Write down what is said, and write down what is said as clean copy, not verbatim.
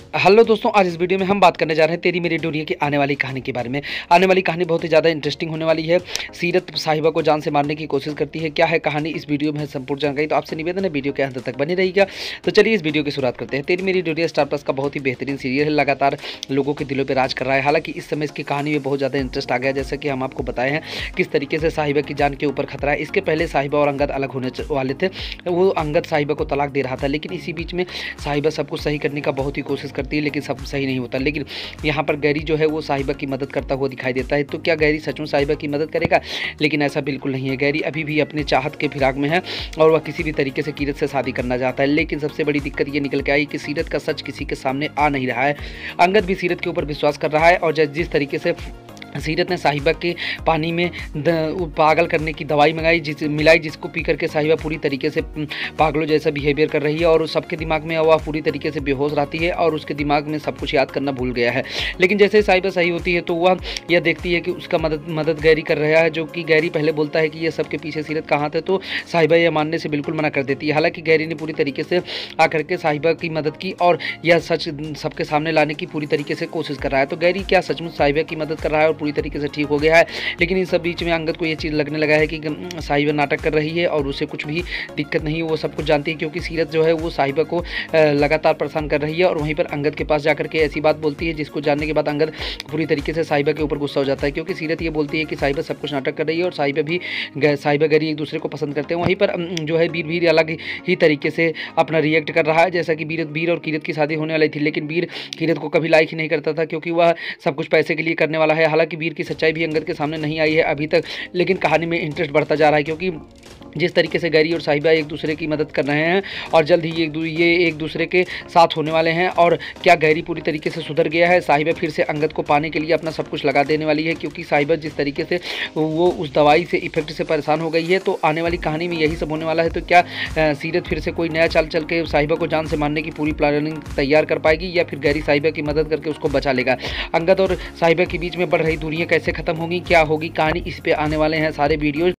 Hello दोस्तों, आज इस वीडियो में हम बात करने जा रहे हैं तेरी मेरी दुनिया की आने वाली कहानी के बारे में। आने वाली कहानी बहुत ही ज़्यादा इंटरेस्टिंग होने वाली है। सीरत साहिबा को जान से मारने की कोशिश करती है। क्या है कहानी, इस वीडियो में है संपूर्ण जानकारी। तो आपसे निवेदन है वीडियो के अंत तक बने रहिएगा। तो चलिए इस वीडियो की शुरुआत करते हैं। तेरी मेरी दुनिया स्टार प्लस का बहुत ही बेहतरीन सीरियल है, लगातार लोगों के दिलों पर राज कर रहा है। हालांकि इस समय इसकी कहानी में बहुत ज़्यादा इंटरेस्ट आ गया, जैसा कि हम आपको बताए हैं किस तरीके से साहिबा की जान के ऊपर खतरा है। इसके पहले साहिबा और अंगद अलग होने वाले थे। वो अंगद साहिबा को तलाक दे रहा था, लेकिन इसी बीच में साहिबा सब कुछ सही करने का बहुत ही कोशिश करती है, लेकिन सब सही नहीं होता। लेकिन यहाँ पर गैरी जो है वो साहिबा की मदद करता हुआ दिखाई देता है। तो क्या गैरी सच में साहिबा की मदद करेगा? लेकिन ऐसा बिल्कुल नहीं है। गैरी अभी भी अपने चाहत के फिराक में है और वह किसी भी तरीके से सीरत से शादी करना चाहता है। लेकिन सबसे बड़ी दिक्कत ये निकल के आई कि सीरत का सच किसी के सामने आ नहीं रहा है। अंगद भी सीरत के ऊपर विश्वास कर रहा है और जिस तरीके से सीरत ने साहिबा के पानी में पागल करने की दवाई मिलाई, जिसको पी करके साहिबा पूरी तरीके से पागलों जैसा बिहेवियर कर रही है और सबके दिमाग में वह पूरी तरीके से बेहोश रहती है और उसके दिमाग में सब कुछ याद करना भूल गया है। लेकिन जैसे साहिबा सही होती है तो वह यह देखती है कि उसका मदद गैरी कर रहा है, जो कि गैरी पहले बोलता है कि यह सबके पीछे सीरत कहाँ थे, तो साहिबा यह मानने से बिल्कुल मना कर देती है। हालांकि गैरी ने पूरी तरीके से आकर के साहिबा की मदद की और यह सच सबके सामने लाने की पूरी तरीके से कोशिश कर रहा है। तो गैरी क्या सचमुच साहिबा की मदद कर रहा है और पूरी तरीके से ठीक हो गया है? लेकिन इस सब बीच में अंगद को ये चीज़ लगने लगा है कि साहिबा नाटक कर रही है और उसे कुछ भी दिक्कत नहीं, वो सब कुछ जानती है, क्योंकि सीरत जो है वो साहिबा को लगातार परेशान कर रही है। और वहीं पर अंगद के पास जाकर के ऐसी बात बोलती है जिसको जानने के बाद अंगद पूरी तरीके से साहिबा के ऊपर गुस्सा हो जाता है, क्योंकि सीरत ये बोलती है कि साहिबा सब कुछ नाटक कर रही है और साहिबा गैरी एक दूसरे को पसंद करते हैं। वहीं पर जो है वीर अलग ही तरीके से अपना रिएक्ट कर रहा है, जैसा कि वीर और कीरत की शादी होने वाली थी, लेकिन वीर कीरत को कभी लाइक ही नहीं करता था, क्योंकि वह सब कुछ पैसे के लिए करने वाला है। हालांकि वीर की सच्चाई भी अंगद के सामने नहीं आई है अभी तक, लेकिन कहानी में इंटरेस्ट बढ़ता जा रहा है, क्योंकि जिस तरीके से गैरी और साहिबा एक दूसरे की मदद कर रहे हैं और जल्द ही ये एक दूसरे के साथ होने वाले हैं। और क्या गैरी पूरी तरीके से सुधर गया है? साहिबा फिर से अंगद को पाने के लिए अपना सब कुछ लगा देने वाली है, क्योंकि साहिबा जिस तरीके से वो उस दवाई से इफेक्ट से परेशान हो गई है। तो आने वाली कहानी में यही सब होने वाला है। तो क्या सीरत फिर से कोई नया चाल चल के साहिबा को जान से मारने की पूरी प्लानिंग तैयार कर पाएगी, या फिर गैरी साहिबा की मदद करके उसको बचा लेगा? अंगद और साहिबा के बीच में बढ़ रही दूरियां कैसे खत्म होंगी, क्या होगी कहानी, इस पे आने वाले हैं सारे वीडियो।